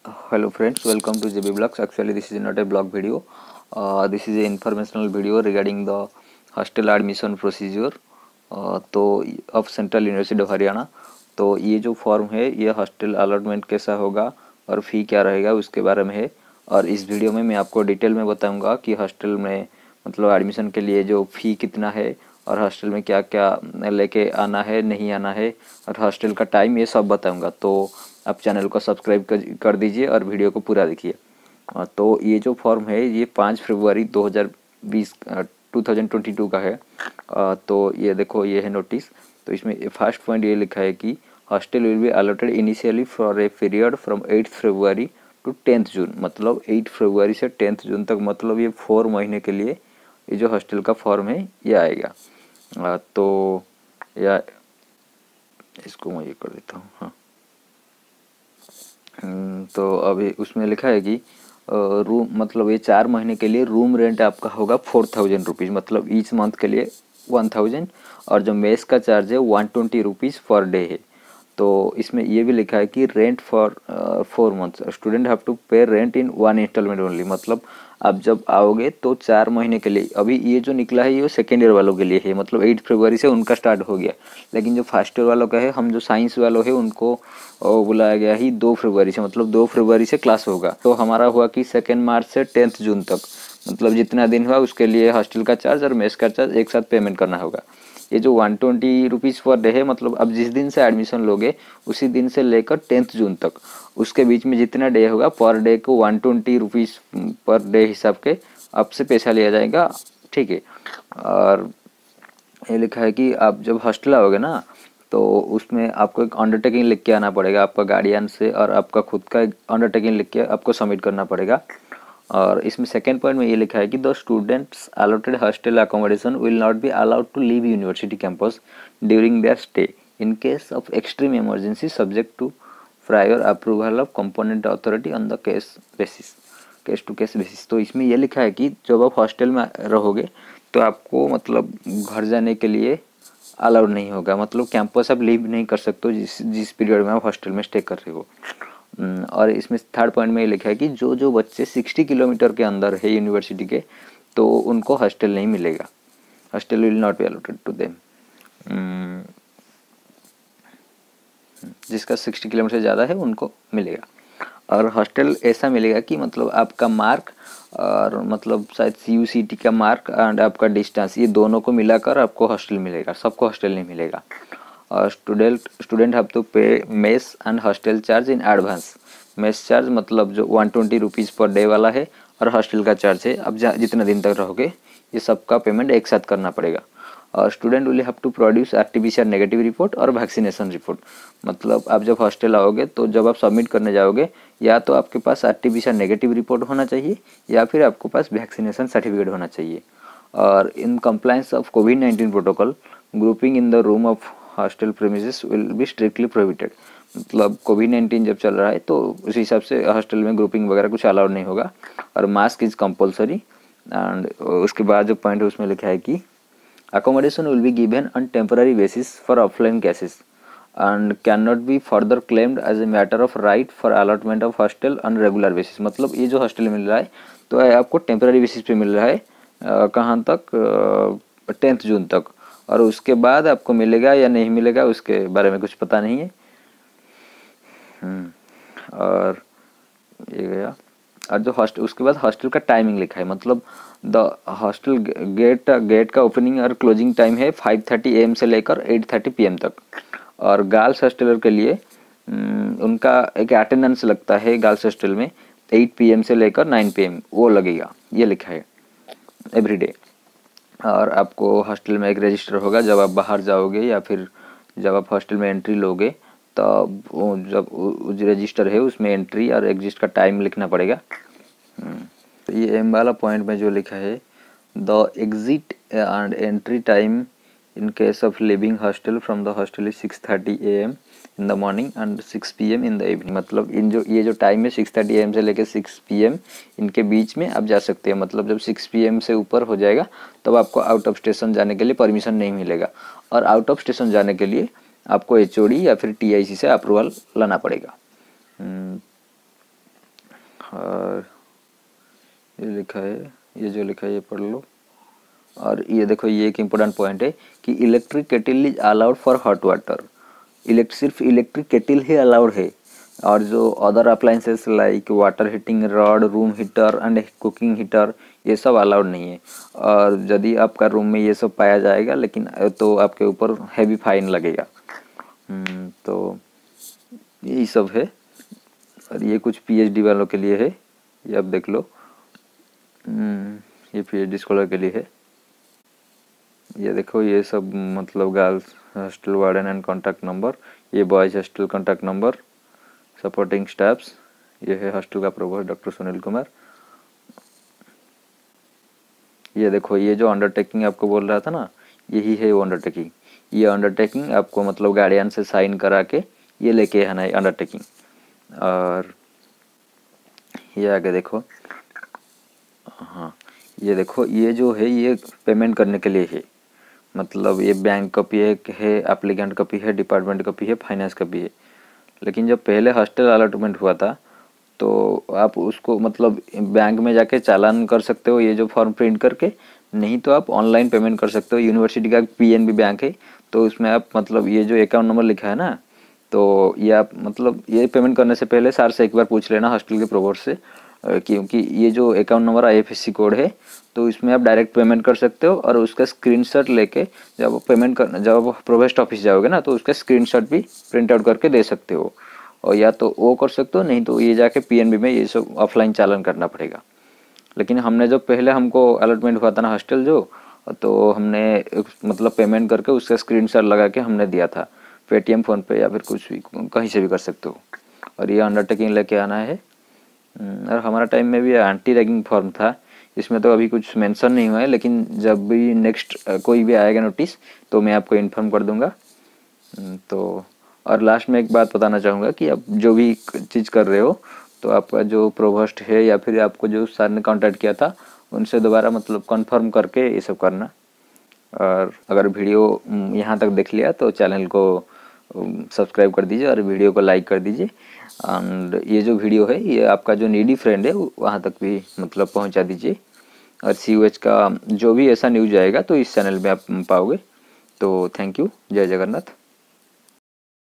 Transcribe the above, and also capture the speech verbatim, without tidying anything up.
Hello friends, welcome to J B Blogs. Actually, this is not a blog video. Uh, this is a informational video regarding the hostel admission procedure uh, तो of central university of Haryana. तो ये जो form है ये hostel allotment कैसा होगा और फ़ी क्या रहेगा उसके बारे में है। और इस वीडियो में मैं आपको डिटेल में बताऊंगा कि हॉस्टल में मतलब एडमिशन के लिए जो फ़ी कितना है और हॉस्टल में क्या क्या लेके आना है नहीं आना है और हॉस्टल का टाइम, ये सब बताऊंगा। तो आप चैनल को सब्सक्राइब कर, कर दीजिए और वीडियो को पूरा देखिए। तो ये जो फॉर्म है ये पाँच फरवरी दो हज़ार बीस टू थाउजेंड ट्वेंटी टू का है। तो ये देखो, ये है नोटिस। तो इसमें फर्स्ट पॉइंट ये लिखा है कि hostel will be allotted initially for a period from eight February to tenth June. मतलब एट फरवरी से टेंथ जून तक, मतलब ये फोर महीने के लिए ये जो हॉस्टल का फॉर्म है ये आएगा। आ, तो या इसको मैं ये कर देता हूँ। हाँ, तो अभी उसमें लिखा है कि रूम मतलब ये चार महीने के लिए रूम रेंट आपका होगा फोर थाउजेंड रुपीज़, मतलब ईच मंथ के लिए वन थाउजेंड। और जो मेस का चार्ज है one twenty rupees per day है। तो इसमें ये भी लिखा है कि rent for four months student have to pay rent in one installment only. मतलब आप जब आओगे तो चार महीने के लिए, अभी ये जो निकला है ये सेकेंड ईयर वालों के लिए है, मतलब एट फरवरी से उनका स्टार्ट हो गया। लेकिन जो फर्स्ट ईयर वालों का है, हम जो साइंस वालों है उनको बुलाया गया ही दो फरवरी से, मतलब दो फरवरी से क्लास होगा। तो हमारा हुआ कि सेकेंड मार्च से टेंथ जून तक, मतलब जितना दिन हुआ उसके लिए हॉस्टल का चार्ज और मेस का चार्ज एक साथ पेमेंट करना होगा। ये जो one twenty rupees per day है, मतलब अब जिस दिन से एडमिशन लोगे उसी दिन से लेकर टेंथ जून तक उसके बीच में जितना डे होगा पर डे को one twenty rupees per day हिसाब के आपसे पैसा लिया जाएगा। ठीक है। और ये लिखा है कि आप जब हॉस्टल आओगे ना तो उसमें आपको एक अंडरटेकिंग लिख के आना पड़ेगा आपका गार्डियन से, और आपका खुद का एक अंडरटेकिंग लिख के आपको सबमिट करना पड़ेगा। और इसमें सेकेंड पॉइंट में ये लिखा है कि the students allotted hostel accommodation will not be allowed to leave university campus during their stay in case of extreme emergency subject to prior approval of component authority on the case basis case to case basis. तो इसमें यह लिखा है कि जब आप hostel में रहोगे तो आपको मतलब घर जाने के लिए अलाउड नहीं होगा, मतलब कैंपस आप लीव नहीं कर सकते हो जिस जिस पीरियड में आप हॉस्टल में स्टे कर रहे हो। और इसमें थर्ड पॉइंट में ये लिखा है कि जो जो बच्चे साठ किलोमीटर के अंदर है यूनिवर्सिटी के तो उनको हॉस्टल नहीं मिलेगा, hostel will not be allotted to them. जिसका साठ किलोमीटर से ज़्यादा है उनको मिलेगा। और हॉस्टल ऐसा मिलेगा कि मतलब आपका मार्क और मतलब शायद सी यू सी टी का मार्क एंड आपका डिस्टेंस, ये दोनों को मिलाकर आपको हॉस्टल मिलेगा, सबको हॉस्टल नहीं मिलेगा। और student student have to pay mess and hostel charge in advance. Mess charge मतलब जो one twenty rupees per day वाला है, और हॉस्टल का चार्ज है अब जितना दिन तक रहोगे ये सबका पेमेंट एक साथ करना पड़ेगा। और student will have to produce R T P C R negative report और वैक्सीनेशन रिपोर्ट। मतलब आप जब हॉस्टल आओगे तो जब आप सबमिट करने जाओगे या तो आपके पास R T P C R negative report होना चाहिए या फिर आपके पास वैक्सीनेशन सर्टिफिकेट होना चाहिए। और in compliance of COVID nineteen protocol grouping in the room of hostel premises will be strictly prohibited. मतलब कोविड नाइन्टीन जब चल रहा है तो उस हिसाब से हॉस्टल में ग्रुपिंग वगैरह कुछ अलाउड नहीं होगा। और मास्क इज कंपलसरी। एंड उसके बाद जो पॉइंट है उसमें लिखा है कि accommodation will be given on temporary basis for offline cases and cannot be further claimed as a matter of right for allotment of hostel on regular basis। मतलब ये जो हॉस्टल मिल रहा है तो आपको टेम्पररी बेसिस पे मिल रहा है, कहाँ तक, टेंथ जून तक। और उसके बाद आपको मिलेगा या नहीं मिलेगा उसके बारे में कुछ पता नहीं है। और ये गया। और जो हॉस्टल उसके बाद हॉस्टल का टाइमिंग लिखा है, मतलब द हॉस्टल गेट गेट का ओपनिंग और क्लोजिंग टाइम है फाइव थर्टी ए एम से लेकर एट थर्टी पी एम तक। और गर्ल्स हॉस्टलर के लिए उनका एक अटेंडेंस लगता है गर्ल्स हॉस्टल में एट पी एम से लेकर नाइन पी एम वो लगेगा, ये लिखा है एवरी डे। और आपको हॉस्टल में एक रजिस्टर होगा जब आप बाहर जाओगे या फिर जब आप हॉस्टल में एंट्री लोगे तब तो जब रजिस्टर है उसमें एंट्री और एग्जिट का टाइम लिखना पड़ेगा। ये एम वाला पॉइंट में जो लिखा है the exit and entry time in case of living hostel from the hostel is six thirty A M in the morning and six P M in the evening. मतलब इन जो ये जो टाइम है सिक्स थर्टी ए एम से लेकर six P M इनके बीच में आप जा सकते हैं। मतलब जब सिक्स पी एम से ऊपर हो जाएगा तब आपको आउट ऑफ स्टेशन जाने के लिए परमिशन नहीं मिलेगा। और आउट ऑफ स्टेशन जाने के लिए आपको एच ओ डी या फिर टी आई सी से अप्रूवल लाना पड़ेगा। लिखा है, ये जो लिखा है ये पढ़ लो। और ये देखो, ये एक इम्पोर्टेंट पॉइंट है कि electric kettle is allowed for hot water. Elect सिर्फ इलेक्ट्रिक केटल ही अलाउड है, और जो other appliances like water heating rod, room heater and cooking heater, ये सब अलाउड नहीं है। और यदि आपका रूम में ये सब पाया जाएगा लेकिन तो आपके ऊपर हैवी फाइन लगेगा। तो यही सब है, और ये कुछ पीएचडी वालों के लिए है, ये आप देख लो। ये पीएचडी स्कॉलर के लिए है। ये देखो, ये सब मतलब girls hostel warden and contact number, ये boys hostel contact number, supporting staffs, ये है हॉस्टल का प्रोवोस्ट डॉक्टर सुनील कुमार। ये देखो, ये जो अंडरटेकिंग आपको बोल रहा था ना, यही है वो अंडरटेकिंग। ये अंडरटेकिंग आपको मतलब गार्डियन से साइन करा के ये लेके आना है अंडरटेकिंग। और ये आगे देखो, हाँ ये देखो, ये जो है ये पेमेंट करने के लिए है, मतलब ये बैंक कॉपी है, है एप्लीकेंट कॉपी है, डिपार्टमेंट कॉपी है, फाइनेंस कॉपी है। लेकिन जब पहले हॉस्टल अलॉटमेंट हुआ था तो आप उसको मतलब बैंक में जाके चालान कर सकते हो, ये जो फॉर्म प्रिंट करके, नहीं तो आप ऑनलाइन पेमेंट कर सकते हो। यूनिवर्सिटी का पीएनबी बैंक है, तो उसमें आप मतलब ये जो अकाउंट नंबर लिखा है ना, तो ये आप मतलब ये पेमेंट करने से पहले सर से एक बार पूछ लेना हॉस्टल के प्रोवोस्ट से, क्योंकि ये जो अकाउंट नंबर आईएफएससी कोड है, तो इसमें आप डायरेक्ट पेमेंट कर सकते हो। और उसका स्क्रीनशॉट लेके जब पेमेंट कर जब प्रोवोस्ट ऑफिस जाओगे ना, तो उसका स्क्रीनशॉट भी प्रिंट आउट करके दे सकते हो। और या तो वो कर सकते हो, नहीं तो ये जाके पीएनबी में ये सब ऑफलाइन चालान करना पड़ेगा। लेकिन हमने जो पहले हमको अलॉटमेंट हुआ था ना हॉस्टल जो, तो हमने मतलब पेमेंट करके उसका स्क्रीनशॉट लगा के हमने दिया था, पेटीएम, फोन पे या फिर कुछ भी, कहीं से भी कर सकते हो। और ये अंडरटेकिंग लेके आना है। और हमारा टाइम में भी एंटी रैगिंग फॉर्म था, इसमें तो अभी कुछ मेंशन नहीं हुआ है, लेकिन जब भी नेक्स्ट कोई भी आएगा नोटिस तो मैं आपको इन्फॉर्म कर दूंगा। तो और लास्ट में एक बात बताना चाहूँगा कि आप जो भी चीज़ कर रहे हो, तो आपका जो प्रोवोस्ट है या फिर आपको जो सर ने कांटेक्ट किया था, उनसे दोबारा मतलब कंफर्म करके ये सब करना। और अगर वीडियो यहाँ तक देख लिया तो चैनल को सब्सक्राइब कर दीजिए और वीडियो को लाइक कर दीजिए। एंड ये जो वीडियो है ये आपका जो नीडी फ्रेंड है वहाँ तक भी मतलब पहुँचा दीजिए। और सीयूएच का जो भी ऐसा न्यूज आएगा तो इस चैनल में आप पाओगे। तो थैंक यू, जय जगन्नाथ।